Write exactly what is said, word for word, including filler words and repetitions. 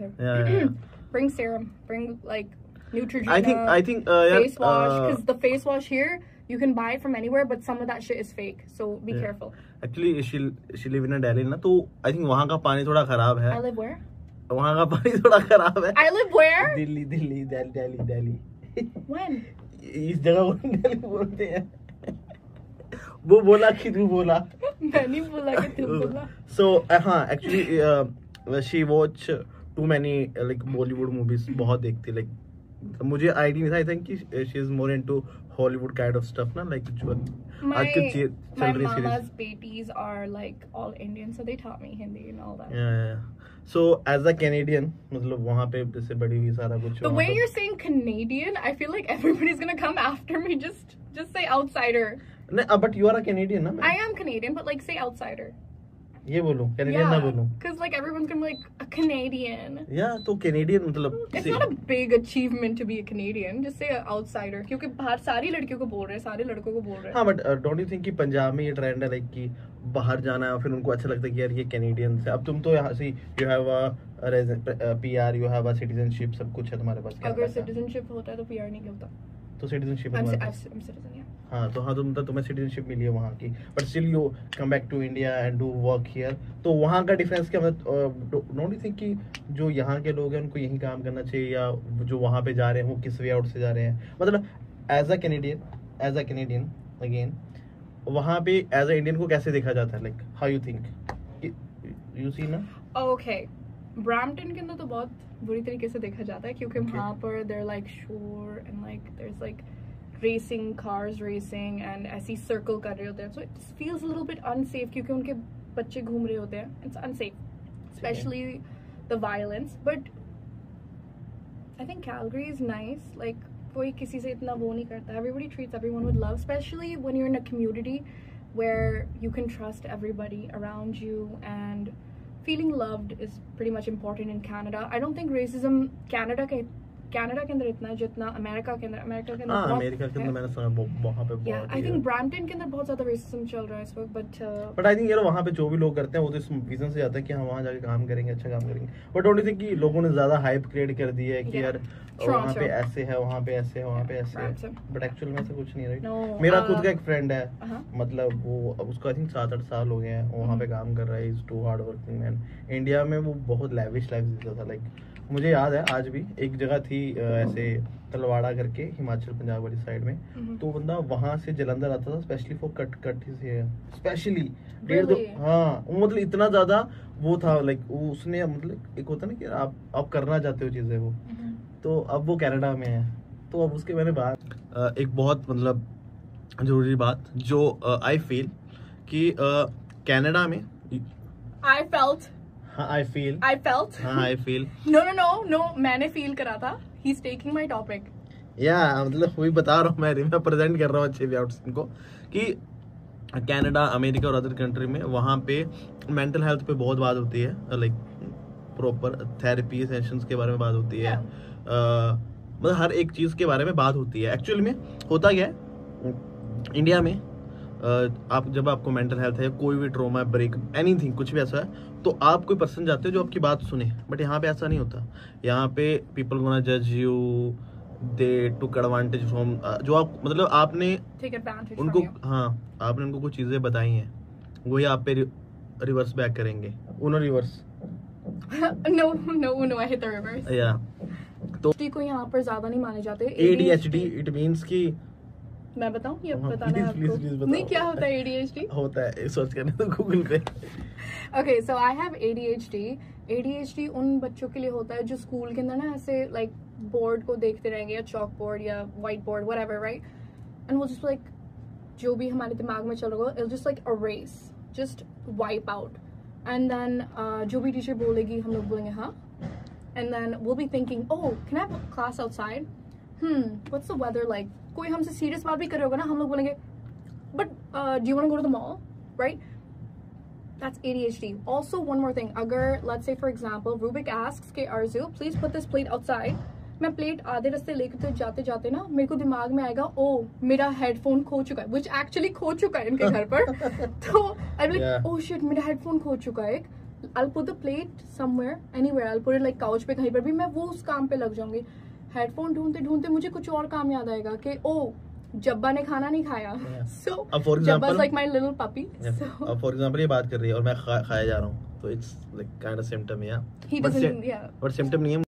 here. Yeah, yeah, yeah. Bring serum. Bring like Neutrogena. I think I think uh, yeah, face wash, because uh, the face wash here you can buy it from anywhere, but some of that shit is fake. So be yeah. careful. Actually, she she live in Delhi ना, तो I think वहाँ का पानी थोड़ा खराब है. I live where? वहाँ का पानी थोड़ा खराब है. I live where? Delhi Delhi Delhi Delhi Delhi. When? इस जगह को दिल्ली बोलते हैं. वो बोला कि तू बोला. मैं नहीं बोला कि तू बोला. So हाँ, actually uh, she watch too many uh, like Bollywood movies. बहुत देखती like. मुझे आइडिया नहीं था. I think she is more into Hollywood kind of stuff ना, like जो My my mama's series. beties are like all Indian, so they taught me Hindi and all that. Yeah, yeah. So as a Canadian, मतलब वहाँ पे जैसे बड़ी हुई सारा कुछ. The way you're saying Canadian, I feel like everybody's gonna come after me. Just just say outsider. नहीं, but you are a Canadian ना. I am Canadian, but like say outsider. ये बोलूं, Canadian ना बोलूं. Because like everyone's gonna be like a Canadian. Yeah, तो Canadian मतलब. It's not a big achievement to be a Canadian. Just say an outsider. क्योंकि बाहर सारी लड़कियों को बोल रहे हैं, सारे लड़कों को बोल रहे हैं. हाँ, but uh, don't you think कि पंजाब में ये ट्रेंड है like कि बाहर जाना है और फिर उनको अच्छा लगता है कि यार ये Canadian से. अब तुम तो यहाँ से you have a P R, you have a citizenship, सब कुछ है तुम्हारे पास. अगर citizenship होता है तो P R नहीं होता. तो citizenship है तुम्हारे पास. I'm citizen, yeah. हाँ, तो हाँ तुम तो तुम्हें सिटीजनशिप मिली है वहाँ की, but still you come back to India and do work here. तो वहाँ का डिफरेंस क्या, मतलब डोंट यू थिंक कि जो यहाँ के लोग हैं उनको यही काम करना चाहिए, या जो वहाँ पे जा रहे हैं वो किस वे आउट से जा रहे हैं. मतलब as a Canadian as a Canadian again वहाँ पे एज अ इंडियन को कैसे देखा जाता है, like how you think you see ना. ओके, ब्रैम्पटन के अंदर तो बहुत बुरी तरीके से देखा जाता है क्योंकि वहाँ पर देयर लाइक शोर and like there is like racing cars racing and ऐसी circle कर रहे होते हैं, so it feels a little bit unsafe क्योंकि उनके बच्चे घूम रहे होते हैं. It's unsafe, especially the violence. But I think Calgary is nice. Like कोई किसी से इतना वो नहीं करता. Everybody treats everyone with love, especially when you're in a community where you can trust everybody around you, and feeling loved is pretty much important in Canada. I don't think racism Canada के Canada के अंदर इतना जितना America के अंदर America के अंदर हाँ, अमेरिका के अंदर मैंने सुना वहाँ पे yeah, I think ब्रैम्पटन के अंदर बहुत ज्यादा रेसिज्म चल रहा है इस वक्त. बट बट आई थिंक यार वहाँ पे जो भी लोग करते हैं वो तो इस रीजन से जाता है कि हम वहाँ जाके काम करेंगे, अच्छा काम करेंगे. बट डोंट यू थिंक कि लोगों ने ज्यादा हाइप क्रिएट कर दी है कि यार वहाँ पे ऐसे है, वहाँ पे ऐसे है, वहाँ पे ऐसे है, बट एक्चुअल में ऐसा कुछ नहीं है, राइट. मेरा खुद का एक फ्रेंड है, मतलब वो अब उसको आई थिंक सात आठ साल हो गए हैं, वहाँ पे काम कर रहा है. Is too hard working man. India में वो बहुत लैविश लाइफ जीता था. लाइक मुझे याद है आज भी एक जगह थी ऐसे तलवाड़ा करके हिमाचल पंजाब वाली साइड में, तो बंदा वहां से जलंधर आता था स्पेशली फॉर कट कट से स्पेशली डेढ़ दो. हाँ, मतलब इतना ज्यादा वो था. लाइक उसने मतलब एक होता ना कि आप आप करना चाहते हो चीजें वो, तो अब वो कनाडा में है. तो अब उसके मैंने बात एक बहुत मतलब जरूरी बात जो आई फील कि कनाडा में I felt I feel. I felt. हाँ, I feel. No, no, no, no. मैंने feel करा था. He's taking my topic. Yeah, मतलब वही बता रहा हूँ मैं, मैं प्रेजेंट कर रहा हूँ अच्छे व्यूअर्स को कि कनाडा, अमेरिका और अदर कंट्री में वहाँ पे मेंटल हेल्थ पे बहुत बात होती है. लाइक प्रॉपर थेरेपी सेशंस के बारे में बात होती है. मतलब हर एक चीज़ के बारे में बात होती है. एक्चुअल में होता क्या है इंडिया में, Uh, आप जब आपको मेंटल हेल्थ है, कोई भी ट्रोमा, ब्रेक, एनीथिंग, कुछ भी ऐसा है, तो आप कोई पर्सन जाते हो जो आपकी बात सुने. बट यहाँ पे ऐसा नहीं होता. यहाँ पे पीपल गोना जज you, they took advantage from, जो आप मतलब आपने उनको, हाँ आपने उनको कुछ चीजें बताई हैं, वही आप पे रिवर्स बैक करेंगे. Uno reverse no no no I hit the reverse. या तो को यहाँ पर ज्यादा नहीं माने जाते. A D H D it means कि मैं बताऊं या बताना है आपको? नहीं, क्या होता है A D H D? होता है, सर्च करने तो गूगल पे. Okay, so I have A D H D. A D H D उन बच्चों के लिए होता है जो स्कूल के अंदर ना ऐसे लाइक बोर्ड को देखते रहेंगे, या चॉक बोर्ड या white board, whatever, right? And we'll just like जो भी हमारे दिमाग में चल रहा होगा, it'll just like erase, just wipe out. And then uh, जो भी टीचर बोलेगी हम लोग बोलेंगे हाँ. And then we'll be thinking, oh, can I have class outside? Hmm, what's the weather like? कोई हमसे सीरियस बात भी कर रहे होगा ना, हम लोग बोलेंगे but do you want to go to the mall, right? That's A D H D. Also, one more thing. अगर let's say for example, Rubik asks के Arzu, please put this plate outside. मैं plate आधे रास्ते लेकर जाते जाते ना मेरे को दिमाग में आएगा, ओ मेरा हेडफोन खो चुका है, which actually खो चुका है इनके घर पर. तो आई लाइक, ओ शिट, मेरा हेडफोन खो चुका है. I'll put the plate somewhere, anywhere. I'll put it like couch पे कहीं पर भी, मैं वो उस काम पे लग जाऊंगी. हेडफोन ढूंढते ढूंढते मुझे कुछ और काम याद आएगा कि ओ जब्बा ने खाना नहीं खाया. So Jabba's like my little puppy. So for example ये बात कर रही है और मैं खा, खाया जा रहा हूँ, तो it's like kind of symptom. या he doesn't, yeah, but symptom नहीं है.